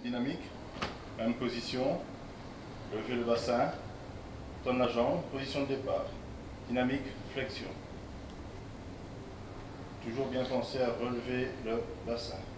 dynamique, même position, lever le bassin, tourne la jambe, position de départ, dynamique, flexion. Toujours bien penser à relever le bassin.